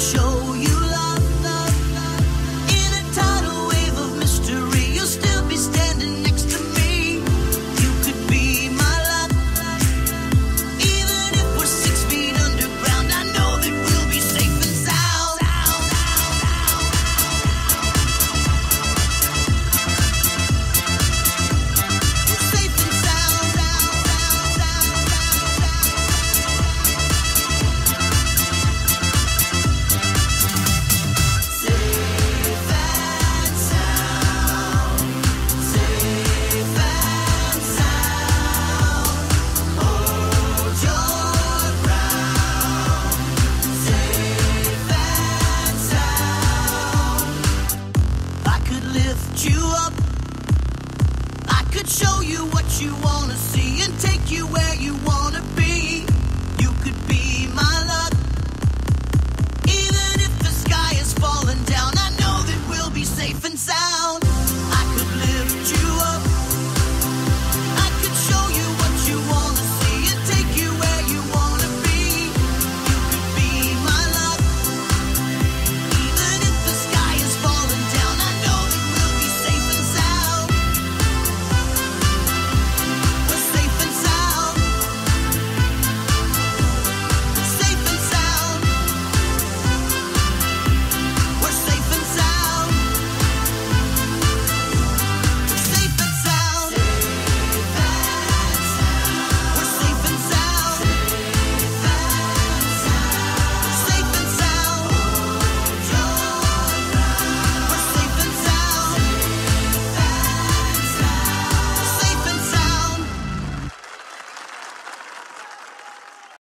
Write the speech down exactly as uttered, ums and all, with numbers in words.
show you love, love, love. In a tidal wave of mystery, you'll still be standing next to me. You could be my love, even if we're six feet underground. I know that we'll be safe and sound. Safe and sound. You up, I could show you what you want.